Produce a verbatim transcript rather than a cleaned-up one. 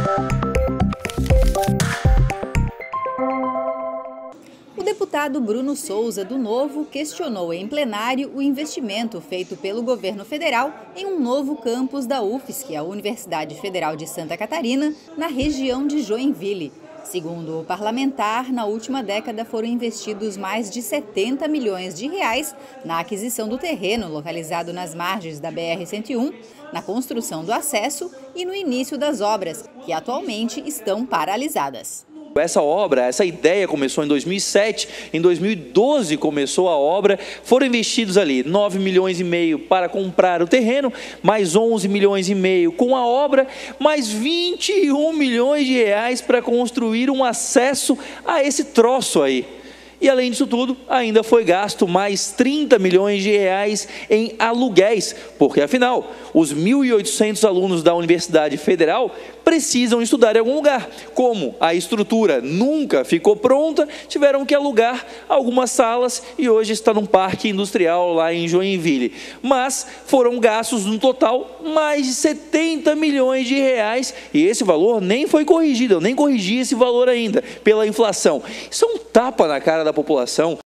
O deputado Bruno Souza, do Novo, questionou em plenário o investimento feito pelo governo federal em um novo campus da U F S C, a Universidade Federal de Santa Catarina, na região de Joinville. Segundo o parlamentar, na última década foram investidos mais de setenta milhões de reais na aquisição do terreno localizado nas margens da B R cento e um, na construção do acesso e no início das obras, que atualmente estão paralisadas. Essa obra, essa ideia começou em dois mil e sete, em dois mil e doze começou a obra, foram investidos ali nove milhões e meio para comprar o terreno, mais onze milhões e meio com a obra, mais vinte e um milhões de reais para construir um acesso a esse troço aí. E além disso tudo, ainda foi gasto mais trinta milhões de reais em aluguéis, porque afinal, os mil e oitocentos alunos da Universidade Federal precisam estudar em algum lugar. Como a estrutura nunca ficou pronta, tiveram que alugar algumas salas e hoje está num parque industrial lá em Joinville. Mas foram gastos no total mais de setenta milhões de reais e esse valor nem foi corrigido, eu nem corrigi esse valor ainda pela inflação. Isso é um tapa na cara da população.